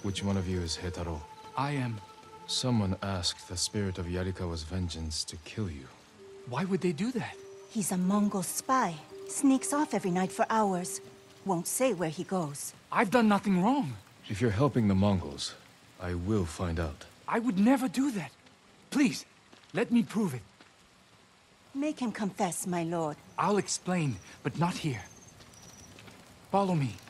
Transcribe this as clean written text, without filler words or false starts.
which one of you is Heitaro? I am. Someone asked the spirit of Yarikawa's vengeance to kill you. Why would they do that? He's a Mongol spy. Sneaks off every night for hours. Won't say where he goes. I've done nothing wrong. If you're helping the Mongols, I will find out. I would never do that. Please, let me prove it. Make him confess, my lord. I'll explain, but not here. Follow me.